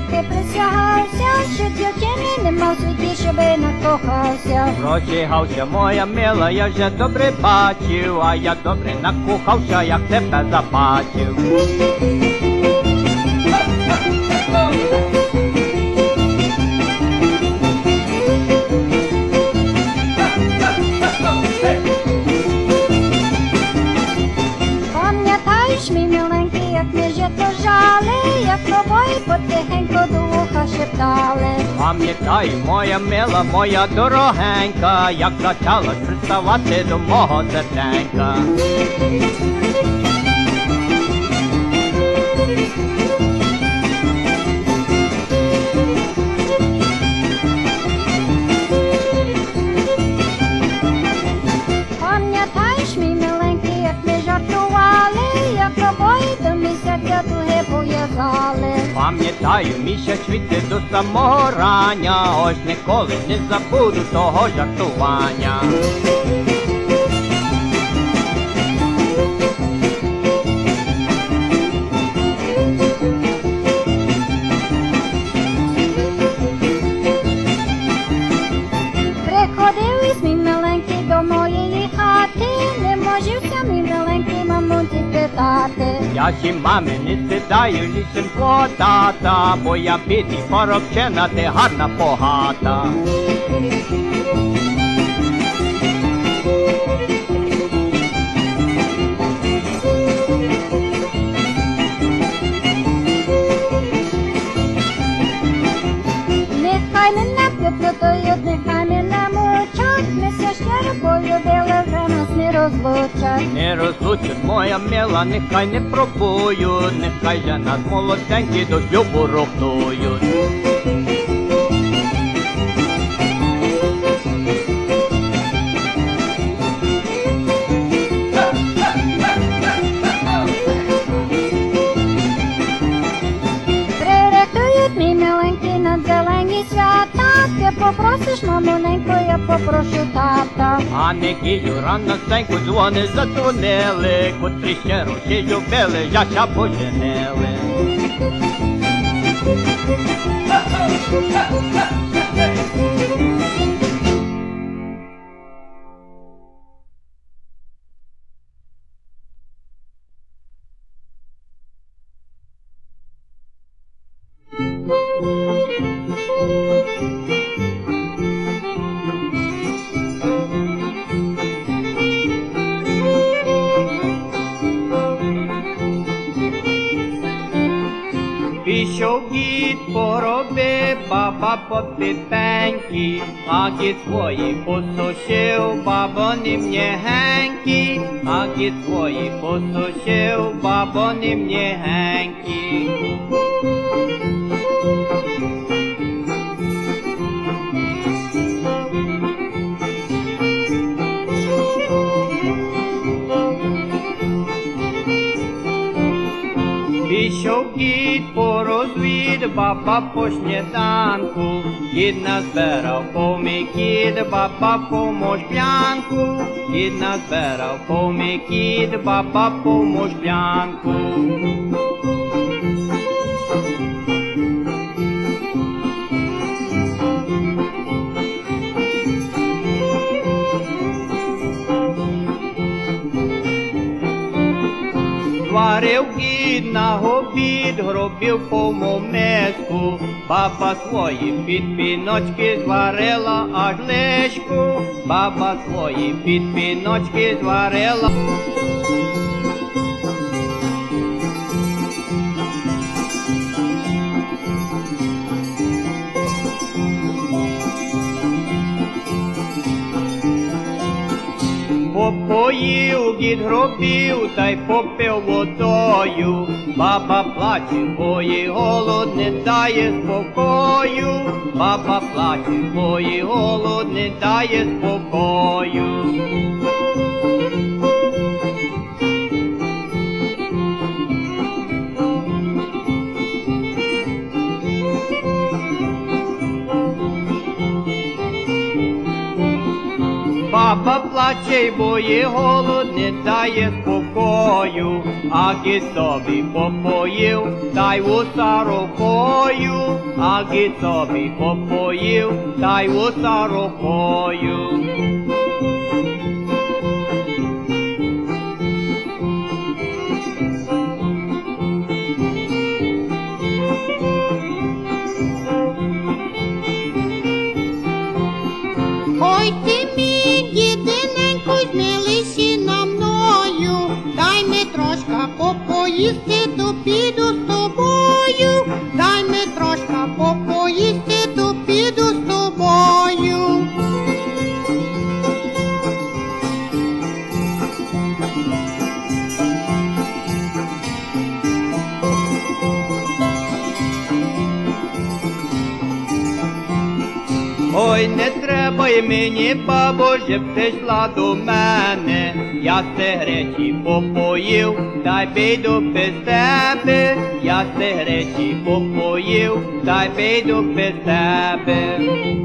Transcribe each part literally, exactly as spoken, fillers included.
ти присягався, що дівчини нема в світі, щоби накохався. Просягався, моя мила, я вже добре бачив, а я добре накохався, як тебе забачив. Пам'ятаєш, мій миленький, як ми жито жали, як тобою потихеньку до вуха шептали. Пам'ятай, моя мила, моя дорогенька, як почалась приставати до мого серденька. Пам'ятаєш, мій миленький, як ми жартували, як тобою до місяця дуги пов'язали. Пам'ятаю, місяць світи до самого рання, ось ніколи не забуду того жартування. Приходив із мій миленький до моєї хати, не можівся мій миленький мамуці питати. Я сі мами не стидаю, лісенько тата, бо я бідний поробчена, ти гарна погата. Нехай мене плутають, нехай мене мучать, ми ся щиро полюбили, вже нас не розлучать. Не розлучать, моя мила, нехай не пробують, нехай же нас молоденькі до шлюбу рухнують. Приректують, мій миленький, на зелені свята, ти попросиш, мамоненько, я попрошу тата. А неділю раносеньку дзвони задзвонили, котрі ще руші любили, яся поженили. Пішов дід по роби, баба попитенькі, а дід свої посушив, бабо не м'ягенькі, а дід свої посушив, бабо не м'ягенькі. Пішов дід по розвід, баба по сніданку, дід назбирав помікід, баба по можлянку, дід назбирав помікід, баба по можлянку. Зварив дід на обід, гробів повну миску, баба свої підпіночки зварила аж лишку, баба свої підпіночки зварила. Попоїв дід гробів, та й попив водою, баба плаче, бо їй голод не дає спокою, баба плаче, бо їй голод не дає спокою. Баба плаче, бо їй голод не дає спокою, аки собі попоїв, та й вуса рукою, аки собі попоїв, та й вуса рукою. Ой ти мій дідиненько, змилися на мною, дай ми трошка попоїсти, то піду з тобою, дай ми трошка попоїсти, то піду з тобою. Ой, не треба й мені, бабо, щоб ти йшла до мене. Я се гречі попоїв, та й піду без тебе. Я се гречі попоїв, та й піду без тебе.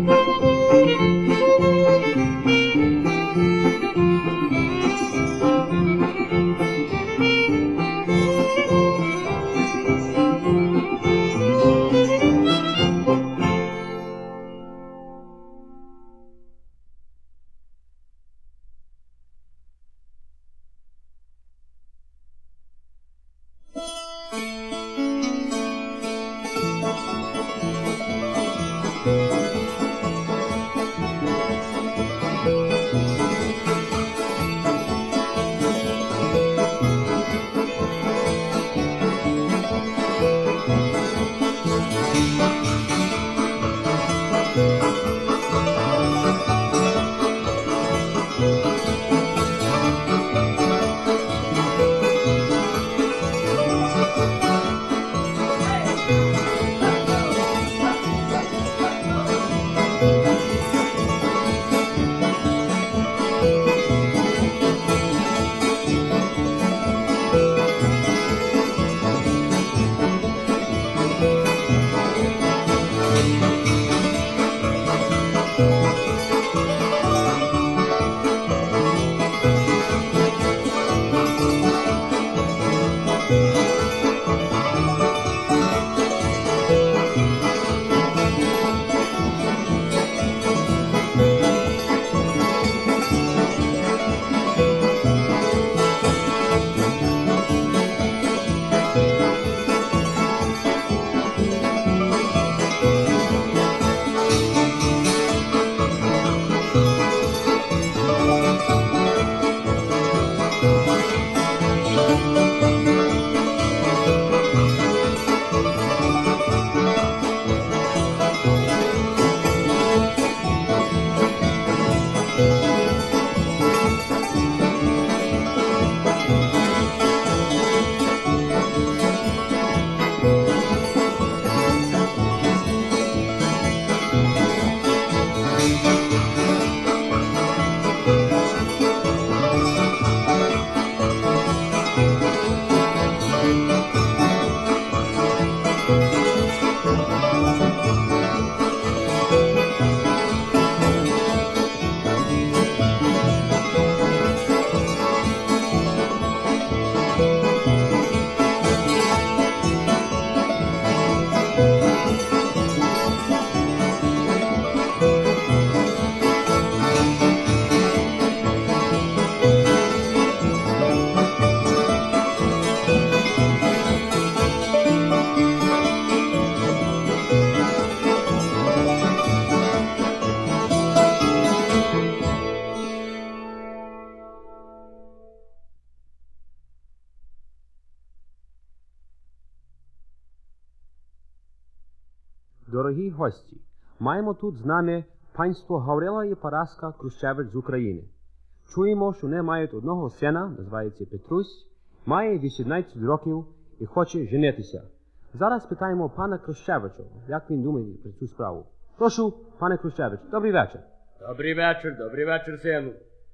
Дорогі гості, маємо тут з нами панство Гаврила і Параска Крущевич з України. Чуємо, що вони мають одного сина, називається Петрусь, має вісімнадцять років і хоче женитися. Зараз питаємо пана Крущевича, як він думає про цю справу. Прошу, пане Крущевич, добрий вечір. Добрий вечір, добрий вечір, сину.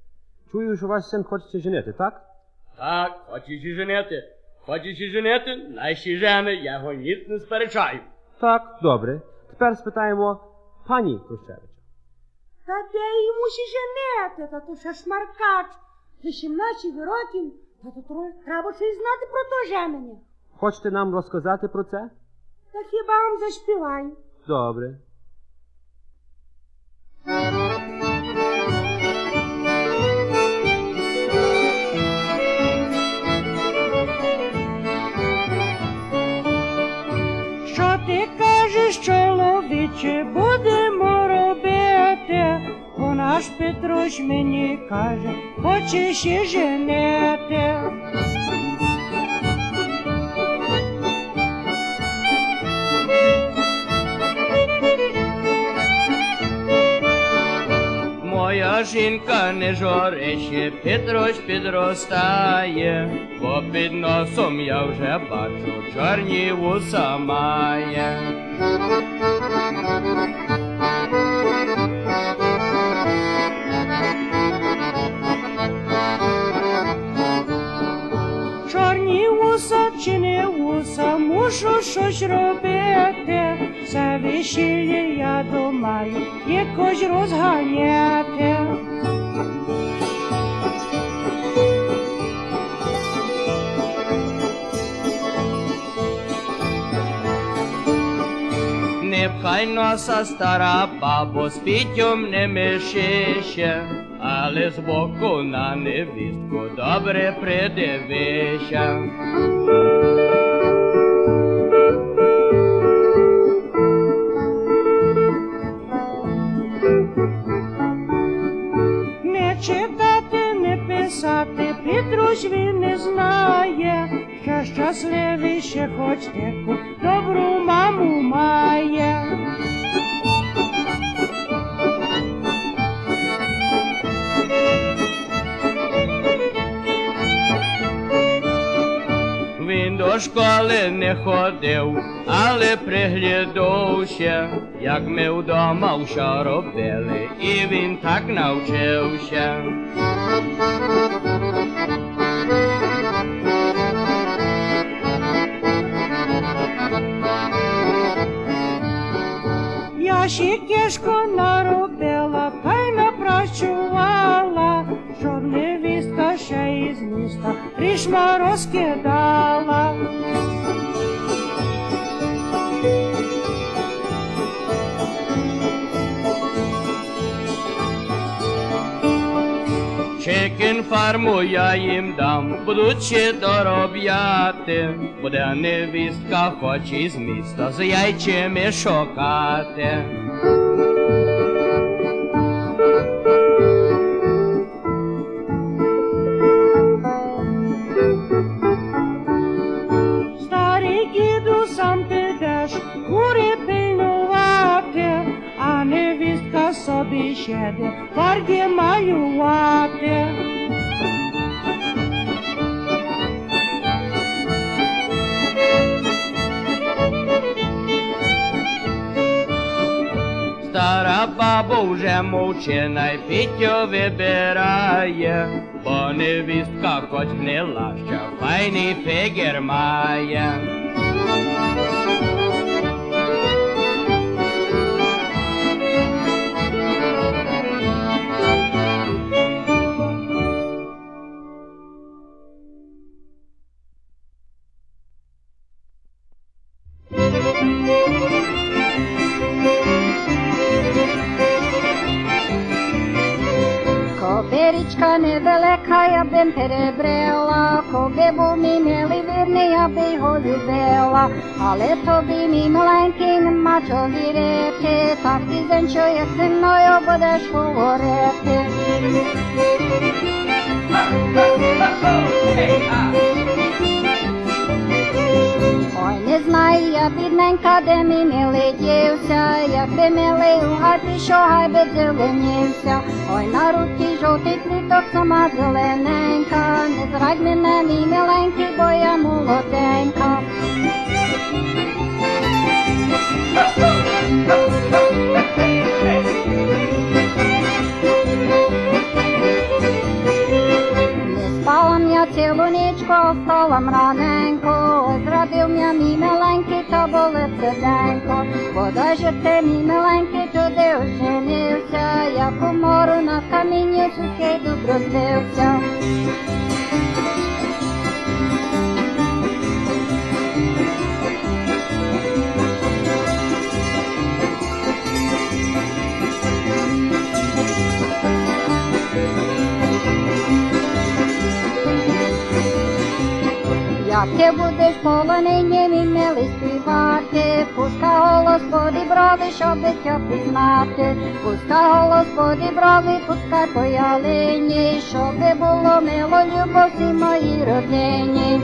Чую, що ваш син хоче женити, так? Так, хочеш і женити. Хочеш і женити, наші жени, я його ніц не сперечаю. Так, добре. Тепер спитаємо пані Крущевича. Та де йому ще женити, та то ще шмаркач. за сімнадцять років, та то тро- треба щось знати про то женення. Хочете нам розказати про це? Та хіба вам заспіваю? Добре. Що ти кажеш, чоловіче, будемо робити? Бо наш Петрусь мені каже, хочеш і женити. Моя жінка не жорище, Петрусь підростає, бо під носом я вже бачу, чорні вуса має. Чорні вуса чи не вуса, мушу щось робити. За весілля я думаю, якось розганяти. Не пхай носа, стара бабо, з пітьом не мишище, але збоку на невістку добре придивися. Не читати, не писати, Петрусь він не знає, що щасливий ще хоч таку добру маму має. Він до школи не ходив, але приглядався, як ми вдома все робили, і він так навчився. Я ще кишко наробила, та й напрацювала, щоб невістка ще із міста рішма розкидала. Чекін фарму я їм дам, будуть ще доробляти, буде невістка хоч із міста з яйцями шукати. Старий діду, сам підеш кури пильнувати, а невістка собі щеде фарби малювати. Стара баба вже мовчина й Пітю вибирає, бо невістка хоч гнила, що файний фігір має. Кобирічка невелика, я б перебрела, коби був мій милий вірний, я б його любила. Але тобі, мій маленький, нема чого вірити, так ти зенчо, як зі мною будеш говорити. Ой, не знаю я, бідненька, де мій милий дівся, якби милий у хаті, що гай би зеленівся. Ой, на руці жовтий квіток, сама зелененька, не зрадь мене, мій миленький, бо я молоденька. Не спала я цілу нічку, встала рано. соненько, зрадив м'я мій миленький, та болить серденько. Бодай же ти, мій миленький, туди оженився, як у мору на камінні сухий добро збився. Як ти будеш полонині, мій милий співати, пускай голос подіброви, щоби тя пізнати. Пускай голос подіброви, пускай по ялині, щоби було мило любов всій моїй родині.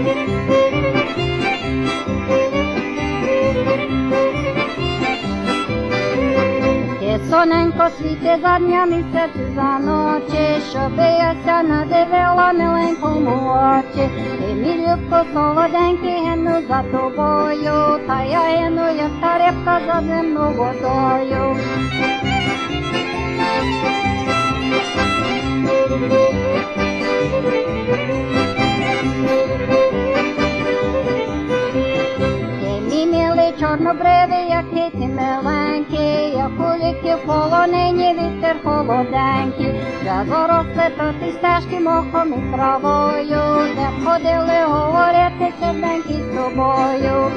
Ти, соненько, світи за дня, місяці за ночі, щоби я ся надивила миленькому очі. Ти, мій любко, солоденький, гину за тобою, та я гину, як та рибка за земну водою. Чорнобривий, який ти миленький, як у ліки в полонині вітер холоденький. Вже заросли то ті стежки мохом і травою, де ходили говорити серденькі з тобою.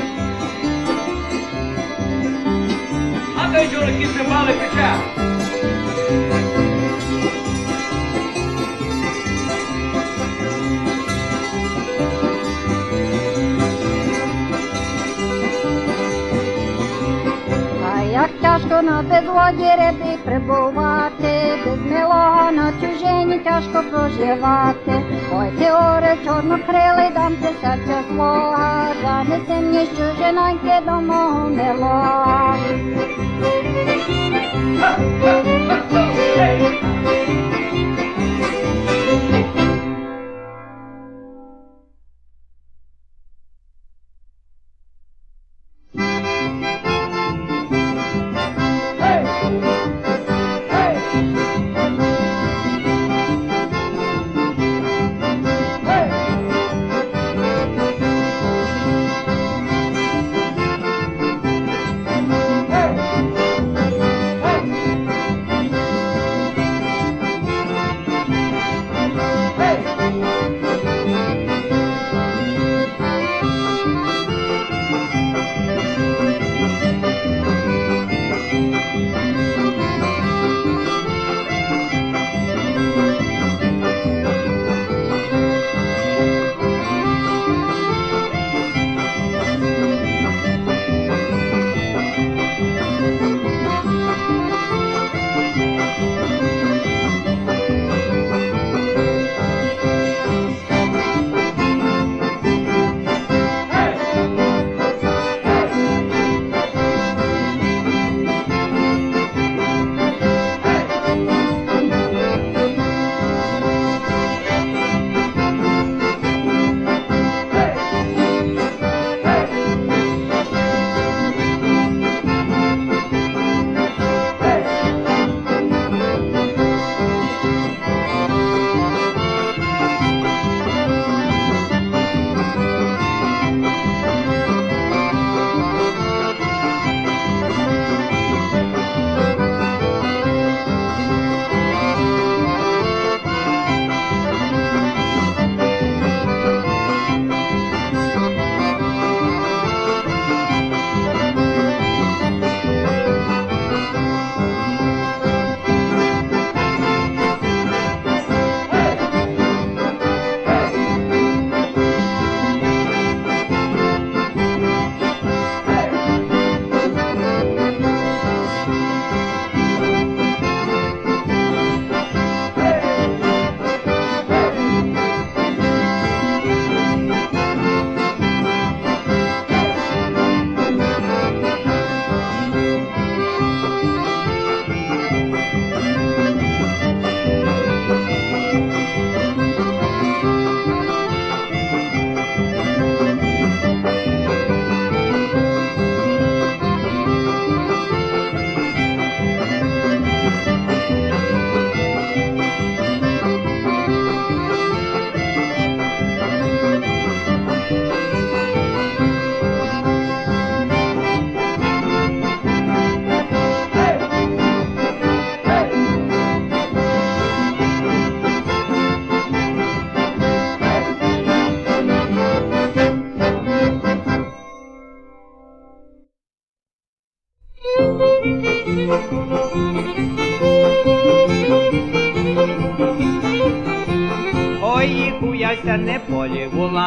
А той журики цимбали пече. Як тяжко на безводі рибі прибувати, без милого на чужині тяжко проживати. Ой, ти, оре, чорнокрилий, дам ти серця свого, занеси мені з чужиноньки до мого милого.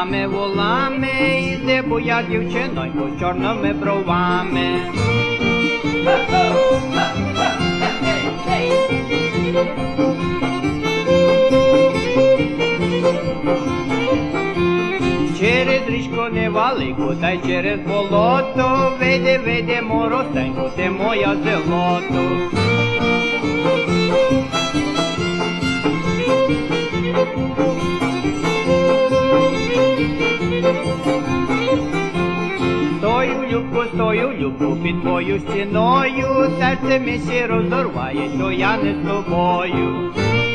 волами, волами, іде буя дівчинонько з чорними бровами. Через річку невелику, та й через болото, вийди, вийди, моросеньку, ти моя золото. Стою, любку, стою, любку, під твою стіною, серце мені ще розорває, що я не з тобою.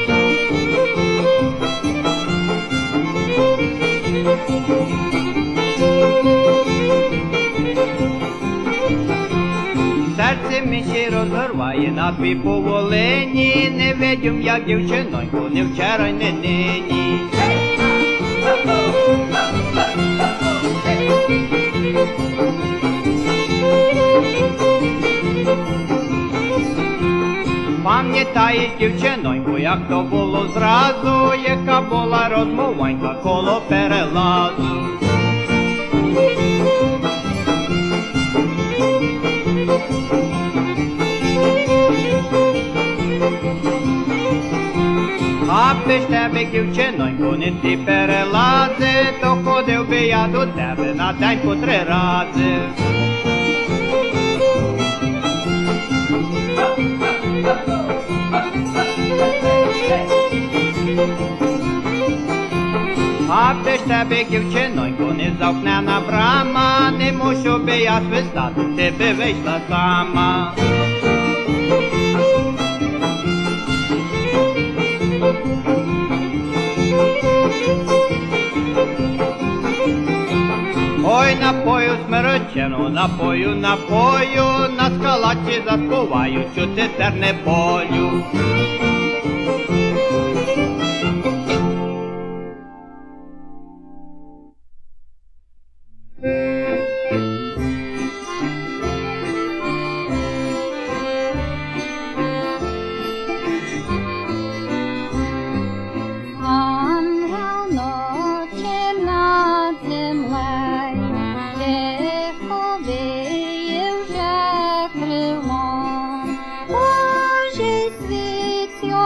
Серце мені ще розорває на твій поволині, не видім, як дівчиноньку, не вчора й не нині. Пам'ятаєш, дівчиноньку, як то було зразу, яка була розмовонька коло перелазу. А без тебе, дівчиноньку, не ті перелази, то ходив би я до тебе на день по три рази. А без тебе, дівчиноньку, не замкнена брама, не мушу би я свистати, ти би вийшла сама. Ой, напою смирочену, напою, напою, на скалаті заспіваю, чути терне полю. Божий світ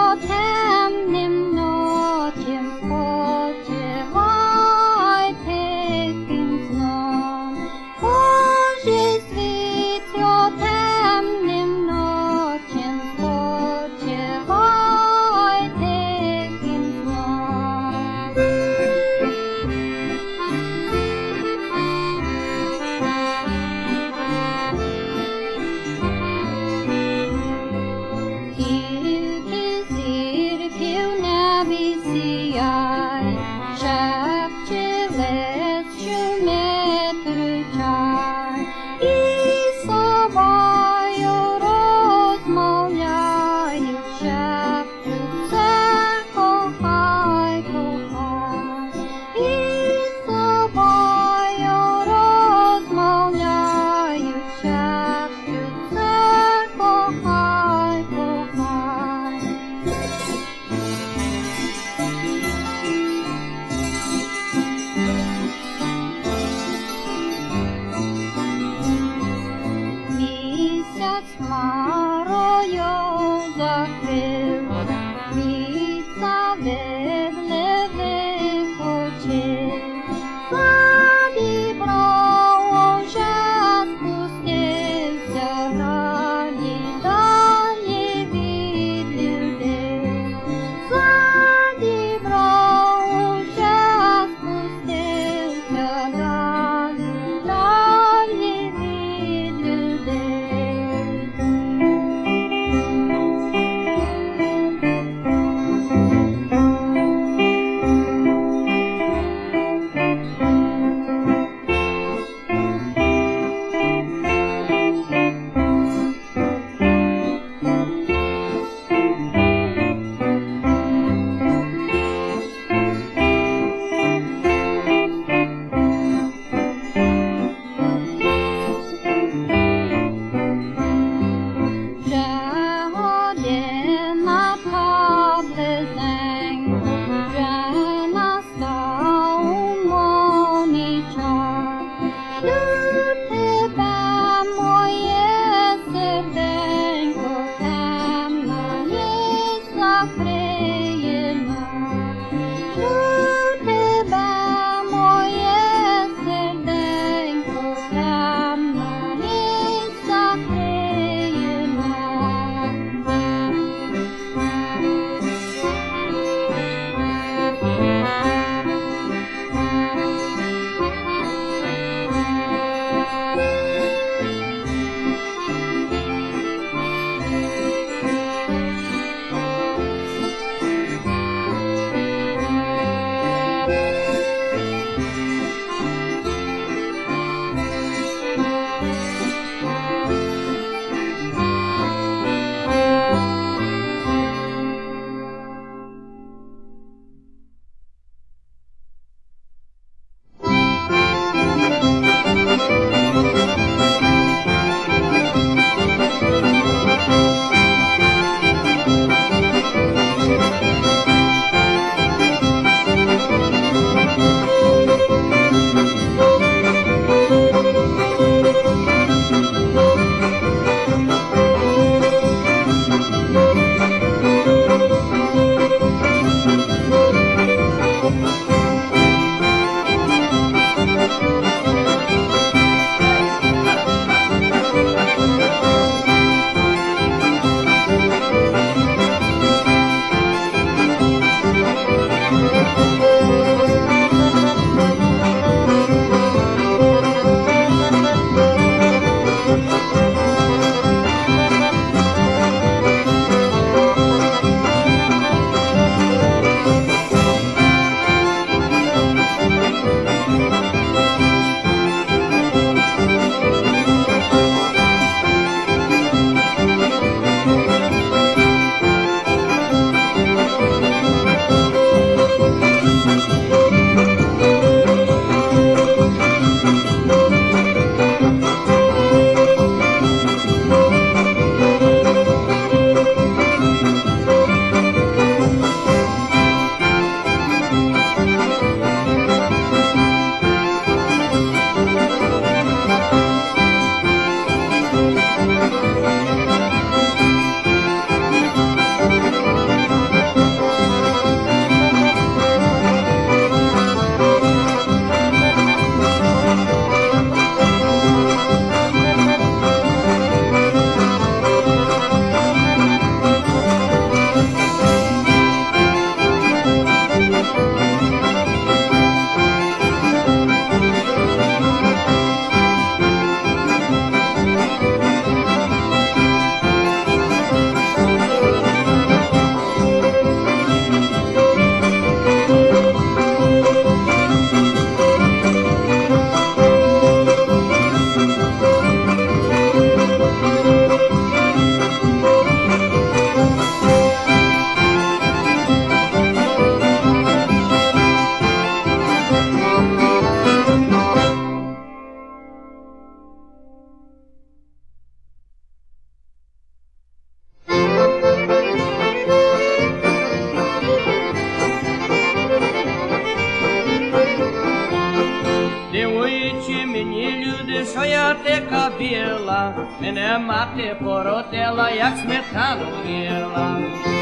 така біла, мене мати породила, як сметану їла.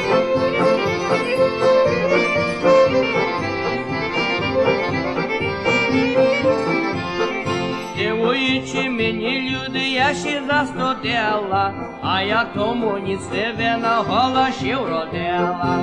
Дивуючи мені люди, я ще застудила, а я тому ніц не вина, гола ще вродила.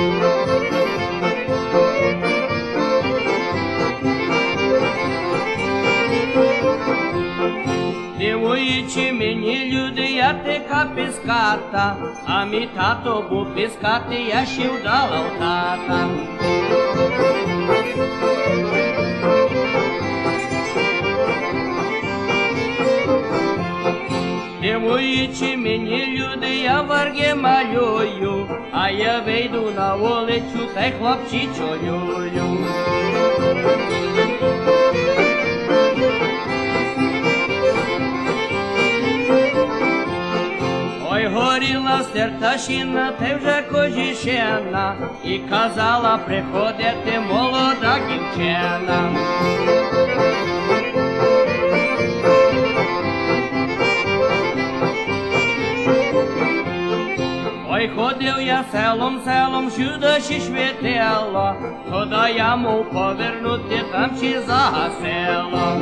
Дивуючи мені люди, я така піската, а мій тато був піскати, я ще вдала в тата. Дивуючи мені люди, я варги малюю, а я вийду на вулицю, та й хлопчичо люлю. Ой, горіла стерташина, та й вже кожішена, і казала приходити молода дівчина. Ой, ходив я селом, селом, всюди ще світило, туди я мов повернути, там ще загасило.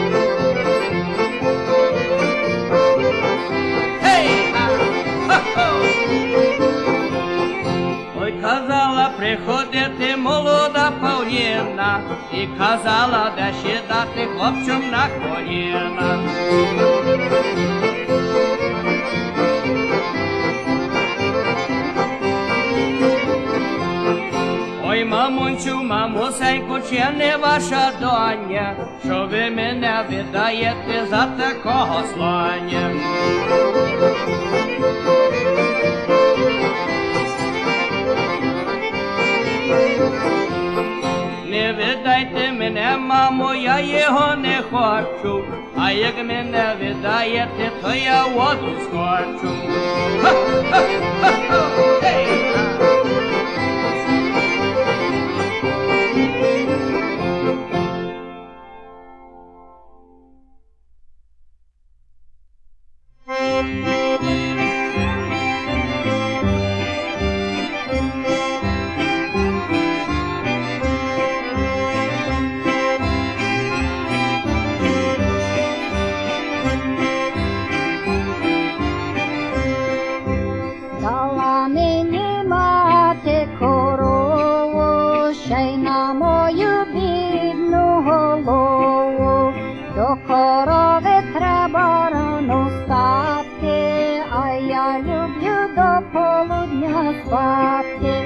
Ой, казала приходити молода Павліна, і казала, де ще дати хлопцям на коліна. Ой, мамонь, хочу, мамусеньку, чи не ваша доня, що ви мене видаєте за такого слоня. Не видайте мене, мамо, я його не хочу, а як мене видаєте, то я воду скочу. Дала мені мати корову, ще й на мою бідну голову. До корови треба рано встати, а я люблю до полудня спати.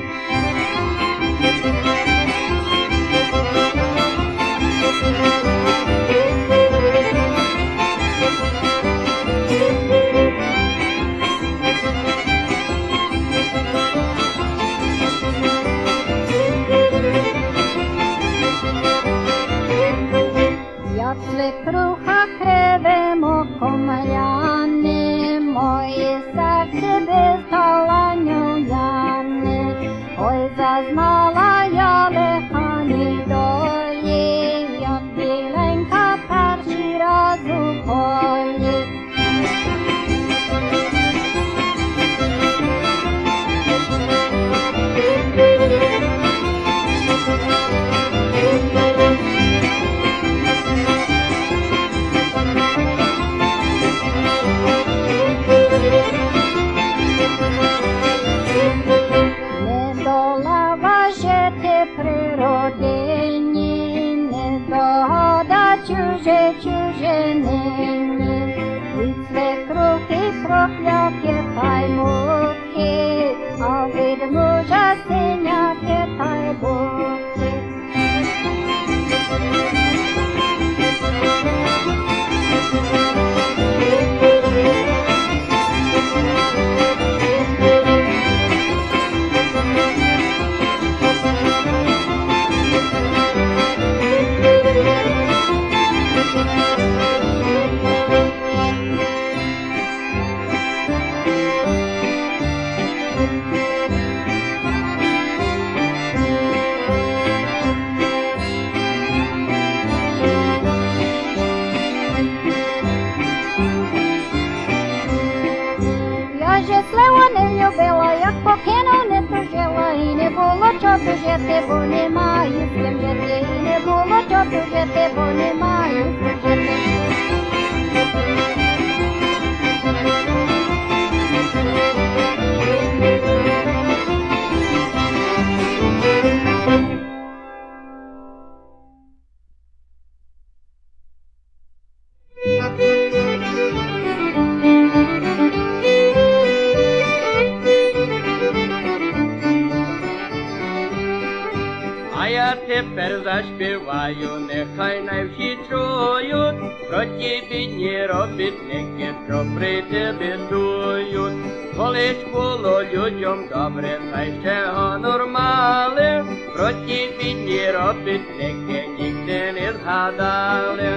Як свекруха кривимо комаряни, моє серце без таланю яне. Ой, зазнала я лихані долі, як біленька перший раз у полі. Недолава жити при родині, недогода чуже чужинині. Від свекрухи прокляки та й муки, а від мужа синяки та й буки. Я же слава не любила, як покину не тужила, і не було чого жити, бо не маю з ким жити, і не було чого жити, бо не маю з ким жити. А я тепер заспіваю, нехай най всі чують, про ті бідні робітники, що при тебе дують. Колись було людям добре, та й ще гонор мали, про ті бідні робітники ніде не згадали.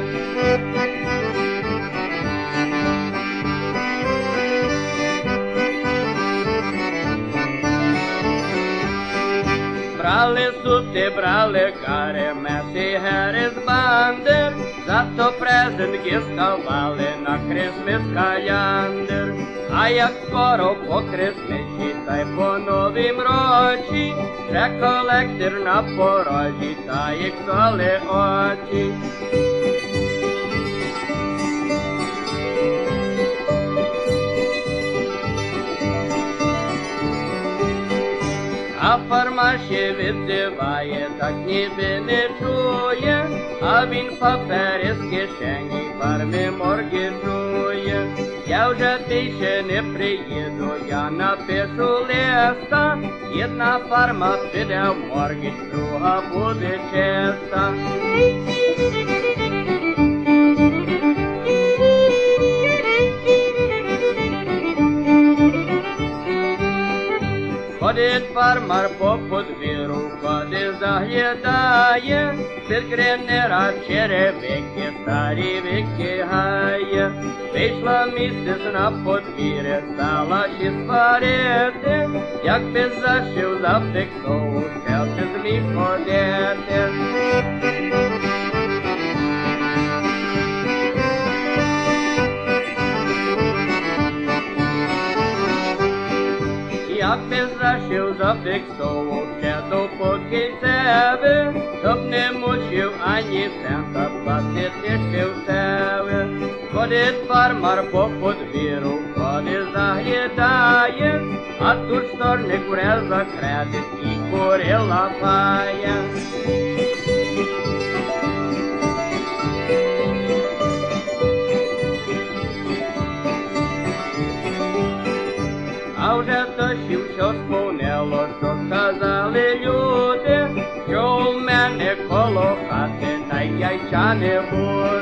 Брали сути, брали кари, меси, гери з банди, зато презентки ставали на Крисмис каляндр. А як скоро по Крисмисі, та й по новім році, вже колектор на порозі, та їх соли очі. А фарма ще відзиває, так ніби не чує, а він папери з кишені фарми морги чує. Я вже більше не приїду, я напишу листа, одна фарма піде в морги, друга буде чиста. Ходить фармар по подвір'ю, ходить заглядає, під гринера черевики, старі викигає. Вийшла місяць на подвір'я, стала ще сварити, якби зашив зафіксову, ще ти зміг ходити. Якби зашив зафіксову, ще до покійцеве, щоб не мучив ані цента, платити ще в себе. Ходить фармар по подвір'ю, ходить заглядає, а тут шторник вре за кредит і кури лапає. А вже дощів що сповнило, що сказали люди, що у мене коло хати та й яйця не буде.